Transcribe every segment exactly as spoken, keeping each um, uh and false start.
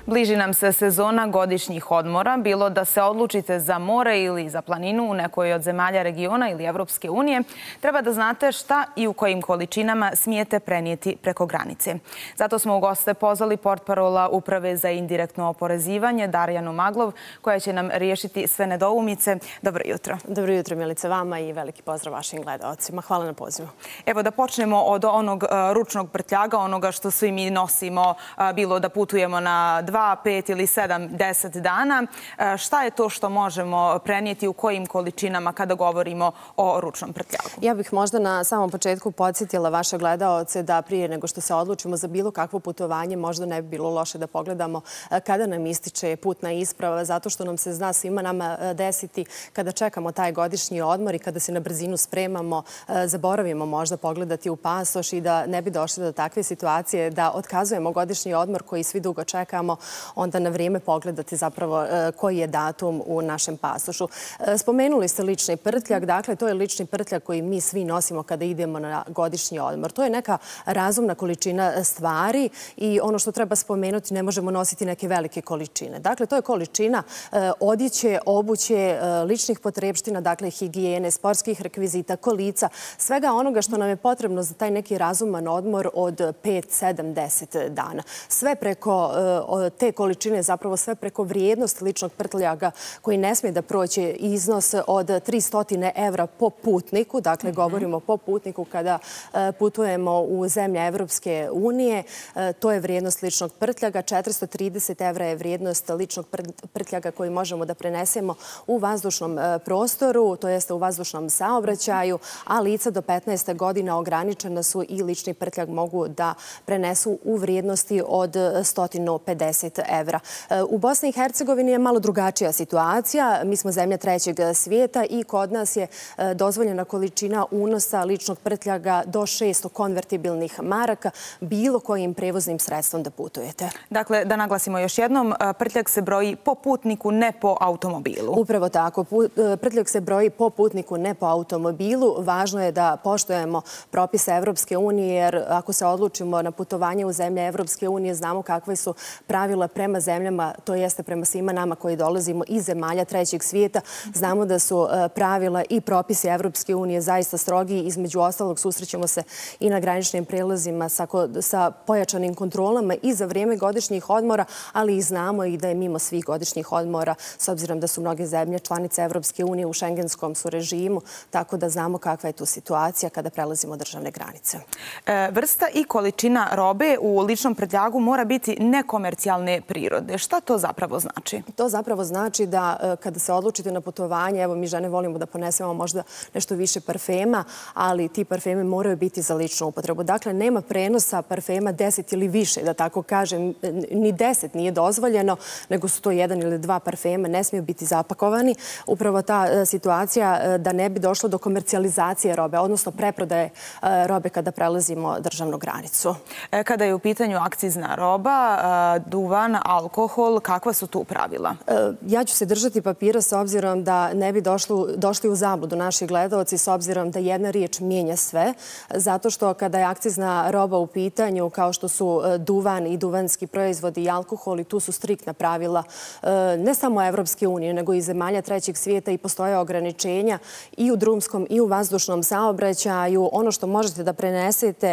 Bliži nam se sezona godišnjih odmora, bilo da se odlučite za more ili za planinu u nekoj od zemalja regiona ili Evropske unije, treba da znate šta i u kojim količinama smijete prenijeti preko granice. Zato smo u goste pozvali portparola Uprave za indirektno oporezivanje Darjanu Maglov, koja će nam riješiti sve nedoumice. Dobro jutro. Dobro jutro, Milice, vama i veliki pozdrav vašim gledaocima. Hvala na pozivu. Evo da počnemo od onog ručnog prtljaga, onoga što svi mi nosimo, bilo da putujemo na dva, pet ili sedam, deset dana. Šta je to što možemo prenijeti, u kojim količinama kada govorimo o ručnom prtljagu? Ja bih možda na samom početku podsjetila vaše gledaoce da prije nego što se odlučimo za bilo kakvo putovanje, možda ne bi bilo loše da pogledamo kada nam ističe putna isprava, zato što nam se zna svima nama desiti kada čekamo taj godišnji odmor i kada se na brzinu spremamo, zaboravimo možda pogledati u pasoš i da ne bi došli do takve situacije da otkazujemo godišnji odmor koji svi dugo čekamo, onda na vrijeme pogledati zapravo koji je datum u našem pasošu. Spomenuli ste lični prtljag, dakle to je lični prtljag koji mi svi nosimo kada idemo na godišnji odmor. To je neka razumna količina stvari i ono što treba spomenuti, ne možemo nositi neke velike količine. Dakle, to je količina odjeće, obuće, ličnih potrepština, dakle higijene, sportskih rekvizita, kolica, svega onoga što nam je potrebno za taj neki razuman odmor od pet, sedam, deset dana. Sve preko te količine, zapravo sve preko vrijednost ličnog prtljaga koji ne smije da prođe iznos od tristo evra po putniku. Dakle, govorimo po putniku kada putujemo u zemlje Evropske unije. To je vrijednost ličnog prtljaga. četiristo trideset evra je vrijednost ličnog prtljaga koji možemo da prenesemo u vazdušnom prostoru, to jeste u vazdušnom saobraćaju, a lica do petnaeste godina ograničena su i lični prtljag mogu da prenesu u vrijednosti od sto pedeset evra. U Bosni i Hercegovini je malo drugačija situacija. Mi smo zemlja trećeg svijeta i kod nas je dozvoljena količina unosa ličnog prtljaga do šesto konvertibilnih maraka bilo kojim prevoznim sredstvom da putujete. Dakle, da naglasimo još jednom, prtljag se broji po putniku, ne po automobilu. Upravo tako. Prtljag se broji po putniku, ne po automobilu. Važno je da poštujemo propise Evropske unije, jer ako se odlučimo na putovanje u zemlje Evropske unije, znamo kakve su pravila prema zemljama, to jeste prema svima nama koji dolazimo iz zemalja trećeg svijeta. Znamo da su pravila i propisi Evropske unije zaista strogi. Između ostalog, susrećemo se i na graničnim prelazima sa pojačanim kontrolama i za vrijeme godišnjih odmora, ali i znamo i da je mimo svih godišnjih odmora, s obzirom da su mnoge zemlje članice Evropske unije u šengenskom su režimu, tako da znamo kakva je tu situacija kada prelazimo državne granice. Vrsta i količina robe u ličnom prtljagu mora biti nekomercijalne prirode. Šta to zapravo znači? To zapravo znači da kada se odlučite na putovanje, evo mi žene volimo da ponesemo možda nešto više parfema, ali ti parfemi moraju biti za ličnu upotrebu. Dakle, nema prenosa parfema deset ili više, da tako kažem, ni deset nije dozvoljeno, nego su to jedan ili dva parfema, ne smiju biti zapakovani. Upravo ta situacija da ne bi došlo do komercijalizacije robe, odnosno preprodaje robe kada prelazimo državnu granicu. Kada je u pitanju akcizna roba, duvan, alkohol, kakva su tu pravila? Ja ću se držati papira s obzirom da ne bi došli u zabludu naši gledaoci, s obzirom da jedna riječ mijenja sve, zato što kada je akcizna roba u pitanju, kao što su duvan i duvanski proizvodi i alkohol, i tu su striktna pravila ne samo Evropske unije, nego i zemalja trećeg svijeta i postoje ograničenja i u drumskom i u vazdušnom saobraćaju. Ono što možete da prenesete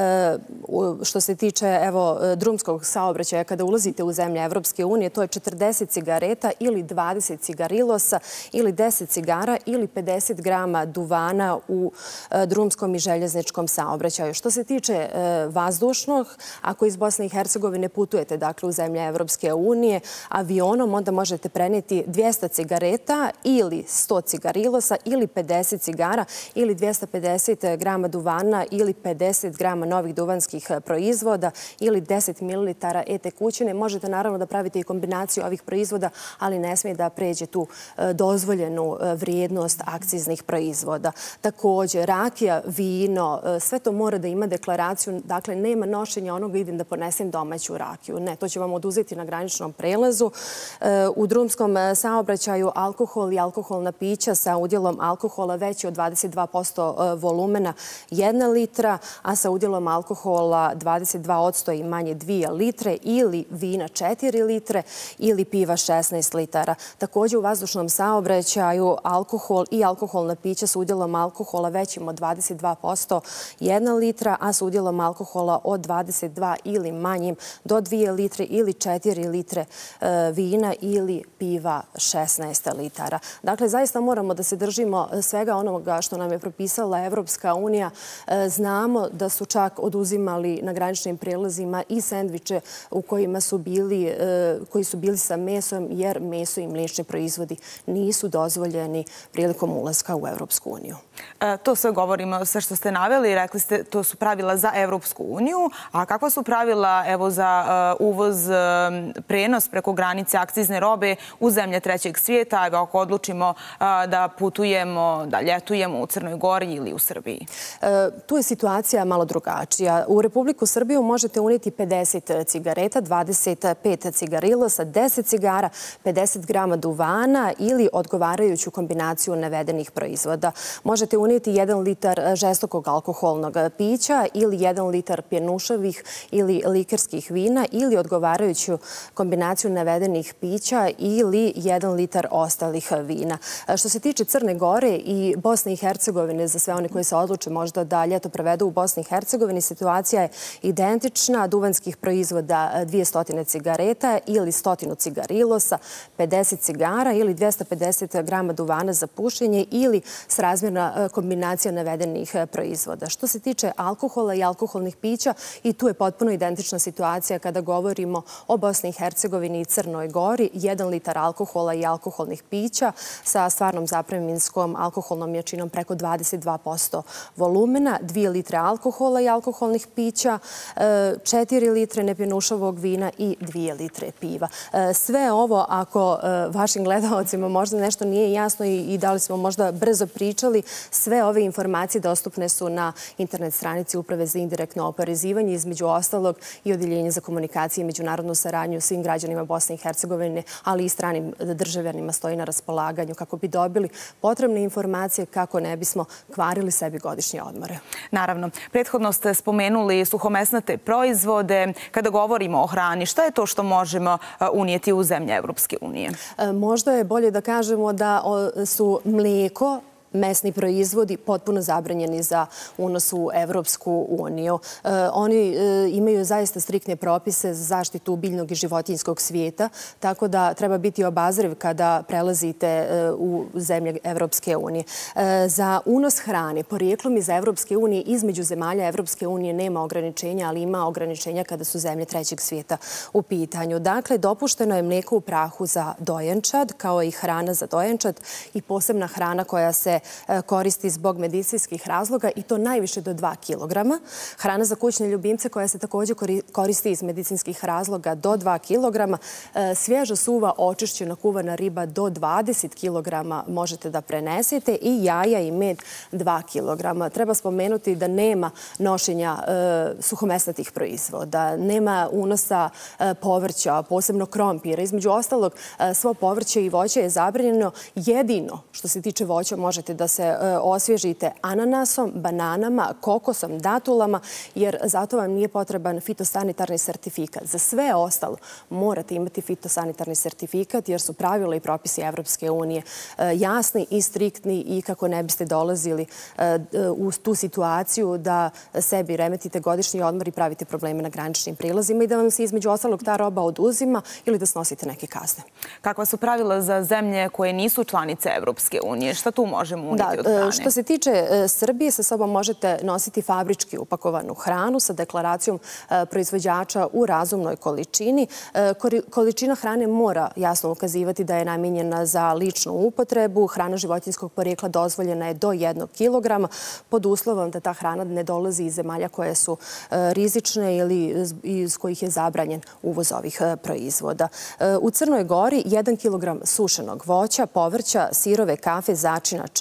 što se tiče drumskog saobraćaja kada ulazite u zemlje Evropske unije, to je četrdeset cigareta ili dvadeset cigarilosa ili deset cigara ili pedeset grama duvana u drumskom i željezničkom saobraćaju. Što se tiče vazdušnog, ako iz Bosne i Hercegovine putujete dakle u zemlje Evropske unije avionom, onda možete prenijeti dvjesto cigareta ili sto cigarilosa ili pedeset cigara ili dvjesto pedeset grama duvana ili pedeset grama novih duvanskih proizvoda ili deset mililitara e-tekućine. Možete naravno da pravite i kombinaciju ovih proizvoda, ali ne smije da pređe tu dozvoljenu vrijednost akciznih proizvoda. Također, rakija, vino, sve to mora da ima deklaraciju. Dakle, nema nošenja onoga idem da ponesem domaću rakiju. Ne, to će vam oduzeti na graničnom prelazu. U drumskom saobraćaju alkohol i alkoholna pića sa udjelom alkohola veći od dvadeset dva posto volumena jedna litra, a sa udjelom alkohola dvadeset dva posto i manje dvije litre ili vina četiri litre ili piva šesnaest litara. Također u vazdušnom saobraćaju alkohol i alkoholna pića s udjelom alkohola većim od dvadeset dva posto jedna litra, a s udjelom alkohola od dvadeset dva ili manjim do dvije litre ili četiri litre vina ili piva šesnaest litara. Dakle, zaista moramo da se držimo svega onoga što nam je propisala Evropska unija. Znamo da su čak oduzimali na graničnim prijelazima i sendviče u kojima su bili, koji su bili sa mesom, jer meso i mliječni proizvodi nisu dozvoljeni prilikom ulaska u Evropsku uniju. To sve govorimo, sve što ste naveli, rekli ste to su pravila za Evropsku uniju, a kakva su pravila evo za uvoz, prenos preko granice akcizne robe u zemlje trećeg svijeta, evo ako odlučimo da putujemo, da ljetujemo u Crnoj Gori ili u Srbiji? Tu je situacija malo drugačija. U Republiku Srbiju možete unijeti pedeset cigareta, dvadeset pet cigarilosa, deset cigara, pedeset grama duvana ili odgovarajuću kombinaciju navedenih proizvoda. Možete unijeti jedan litar žestokog alkoholnog pića ili jedan litar pjenušavih ili likerskih vina ili odgovarajuću kombinaciju navedenih pića ili jedan litar ostalih vina. Što se tiče Crne Gore i Bosne i Hercegovine, za sve one koji se odluče možda da ljeto prevedu u Bosni i Hercegovini, situacija je identična. Duvanskih proizvoda dvjesto cigareta ili sto cigarilosa, pedeset cigara ili dvjesto pedeset grama duvana za pušenje ili srazmjerna kombinacija navedenih proizvoda. Što se tiče alkohola i alkoholnih pića, i tu je potpuno identična situacija kada govorimo o Bosni i Hercegovini i Crnoj Gori. Jedan litar alkohola i alkoholnih pića sa stvarnom zapreminskom alkoholnom jačinom preko dvadeset dva posto volumena, dvije litre alkohola i alkoholnih pića, četiri litre nepjenušavog vina i dvije litre piva. Sve ovo, ako vašim gledalcima možda nešto nije jasno i da li smo možda brzo pričali, sve ove informacije dostupne su na internet stranici Uprave za indirektno oporezivanje, između ostalog i Odjeljenje za komunikacije i međunarodnu saradnju svim građanima Bosne i Hercegovine, ali i stranim državljanima stoji na raspolaganju kako bi dobili potrebne informacije kako ne bismo kvarili sebi godišnje odmore. Naravno. Prethodno ste spomenuli suhomesnate proizvode. Kada govorimo o hrani, šta je to što možemo unijeti u zemlje Evropske unije? Možda je bolje da kažemo da su mlijeko, mesni proizvodi potpuno zabranjeni za unos u Evropsku uniju. Oni imaju zaista striktne propise za zaštitu biljnog i životinjskog svijeta, tako da treba biti obazriv kada prelazite u zemlje Evropske unije. Za unos hrane porijeklom iz Evropske unije, između zemalja Evropske unije nema ograničenja, ali ima ograničenja kada su zemlje trećeg svijeta u pitanju. Dakle, dopušteno je mlijeko u prahu za dojenčad, kao i hrana za dojenčad i posebna hrana koja se koristi zbog medicinskih razloga i to najviše do dva kilograma. Hrana za kućne ljubimce koja se također koristi iz medicinskih razloga do dva kilograma. Svježa, suva, očišćena, kuvana riba do dvadeset kilograma možete da prenesete i jaja i med dva kilograma. Treba spomenuti da nema nošenja suhomesnatih proizvoda, nema unosa povrća, posebno krompira. Između ostalog, svo povrće i voće je zabranjeno. Jedino što se tiče voća možete da se osvježite ananasom, bananama, kokosom, datulama, jer zato vam nije potreban fitosanitarni sertifikat. Za sve ostalo morate imati fitosanitarni sertifikat, jer su pravila i propisi Evropske unije jasni i striktni i kako ne biste dolazili u tu situaciju da sebi remetite godišnji odmor i pravite probleme na graničnim prilazima i da vam se između ostalog ta roba oduzima ili da snosite neke kazne. Kakva su pravila za zemlje koje nisu članice Evropske unije? Šta tu možemo unijeti od hrane? Što se tiče Srbije, sa sobom možete nositi fabrički upakovanu hranu sa deklaracijom proizvođača u razumnoj količini. Količina hrane mora jasno ukazivati da je namijenjena za ličnu upotrebu. Hrana životinjskog porijekla dozvoljena je do jednog kilograma pod uslovom da ta hrana ne dolazi iz zemalja koje su rizične ili iz kojih je zabranjen uvoz ovih proizvoda. U Crnoj Gori jedan kilogram sušenog voća, povrća, sirove, kafe, začina, čaja,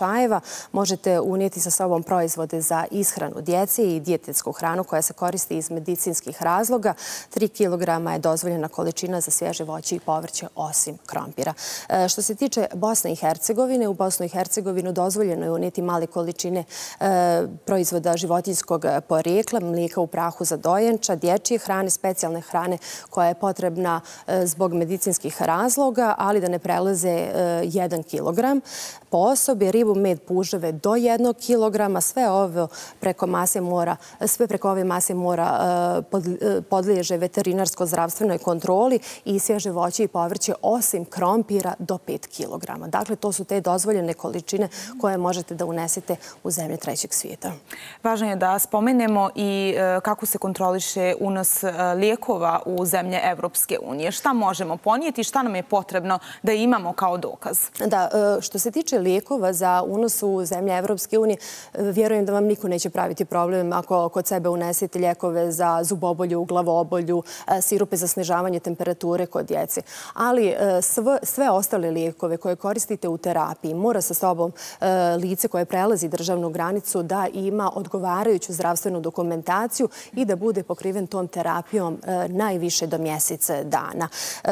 slučajeva možete unijeti sa sobom proizvode za ishranu djece i dijetetsku hranu koja se koristi iz medicinskih razloga. tri kilograma je dozvoljena količina za svježe voće i povrće osim krompira. Što se tiče Bosne i Hercegovine, u Bosnu i Hercegovinu dozvoljeno je unijeti male količine proizvoda životinjskog porijekla, mlijeka u prahu za dojenča, dječje hrane, specijalne hrane koja je potrebna zbog medicinskih razloga, ali da ne prelaze jedan kilogram po osobi, ribu, med, puževe do jednog kilograma. Sve ovo preko mase mora, sve preko ove mase mora podliježe veterinarsko-zdravstvenoj kontroli i svježe voće i povrće osim krompira do pet kilograma. Dakle, to su te dozvoljene količine koje možete da unesete u zemlje trećeg svijeta. Važno je da spomenemo i kako se kontroliše unos lijekova u zemlje Evropske unije. Šta možemo ponijeti i šta nam je potrebno da imamo kao dokaz? Da, što se tiče lijekova za unos u zemlje Evropske unije, vjerujem da vam niko neće praviti problem ako kod sebe unesete lijekove za zubobolju, glavobolju, sirupe za snižavanje temperature kod djece. Ali sve ostale lijekove koje koristite u terapiji mora sa sobom lice koje prelazi državnu granicu da ima odgovarajuću zdravstvenu dokumentaciju i da bude pokriven tom terapijom najviše do mjesec dana.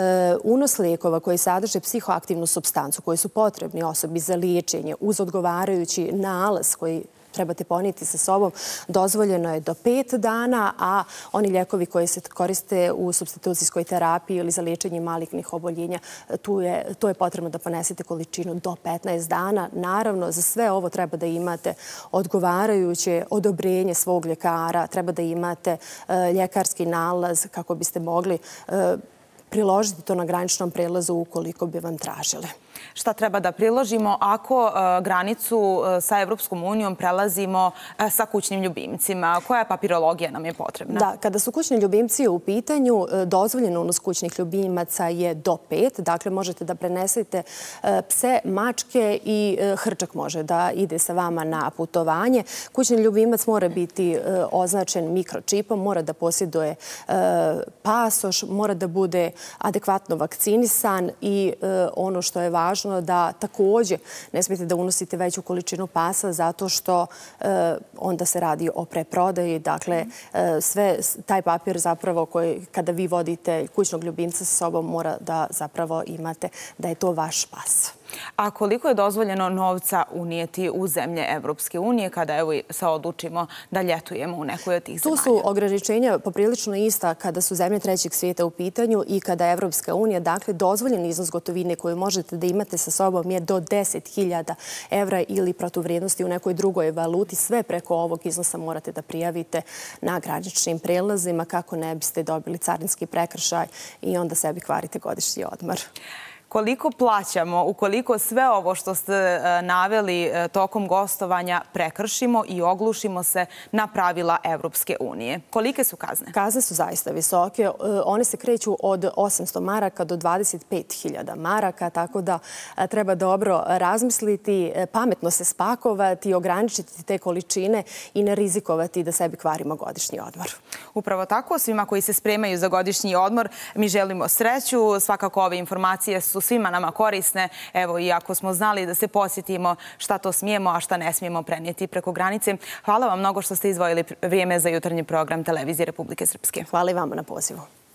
Unos lijekova koji sadrže psihoaktivnu supstancu koji su potrebni osobi za liječenje uz odgovarajući nalaz koji trebate ponijeti sa sobom, dozvoljeno je do pet dana, a oni lijekovi koji se koriste u supstitucijskoj terapiji ili za liječenje malignih oboljenja, to je potrebno da ponesete količinu do petnaest dana. Naravno, za sve ovo treba da imate odgovarajuće odobrenje svog ljekara, treba da imate ljekarski nalaz kako biste mogli priložiti to na graničnom prelazu ukoliko bi vam tražili. Šta treba da priložimo ako granicu sa Evropskom unijom prelazimo sa kućnim ljubimcima? Koja papirologija nam je potrebna? Da, kada su kućni ljubimci u pitanju, dozvoljen unos kućnih ljubimaca je do pet. Dakle, možete da prenesete pse, mačke i hrčak može da ide sa vama na putovanje. Kućni ljubimac mora biti označen mikročipom, mora da posjeduje pasoš, mora da bude adekvatno vakcinisan i ono što je važno da također ne smijete da unosite veću količinu pasa zato što onda se radi o preprodaji. Dakle, sve taj papir zapravo koji kada vi vodite kućnog ljubimca sa sobom mora da zapravo imate da je to vaš pas. A koliko je dozvoljeno novca unijeti u zemlje Evropske unije kada evo se odlučimo da ljetujemo u nekoj od tih zemalja? Tu su ograničenja poprilično ista kada su zemlje trećeg svijeta u pitanju i kada je Evropska unija. Dakle, dozvoljen iznos gotovine koju možete da imate sa sobom je do deset hiljada evra ili protuvrijednosti u nekoj drugoj valuti. Sve preko ovog iznosa morate da prijavite na graničnim prelazima kako ne biste dobili carinski prekršaj i onda sebi kvarite godišnji odmor. Koliko plaćamo ukoliko sve ovo što ste naveli tokom gostovanja prekršimo i oglušimo se na pravila Evropske unije? Kolike su kazne? Kazne su zaista visoke. One se kreću od osamsto maraka do dvadeset pet hiljada maraka, tako da treba dobro razmisliti, pametno se spakovati, ograničiti te količine i ne rizikovati da sebi kvarimo godišnji odmor. Upravo tako. Svima koji se spremaju za godišnji odmor mi želimo sreću. Svakako ove informacije su svima nama korisne. Evo, i ako smo znali da se posjetimo šta to smijemo, a šta ne smijemo prenijeti preko granice. Hvala vam mnogo što ste izdvojili vrijeme za jutarnji program Televizije Republike Srpske. Hvala i vama na pozivu.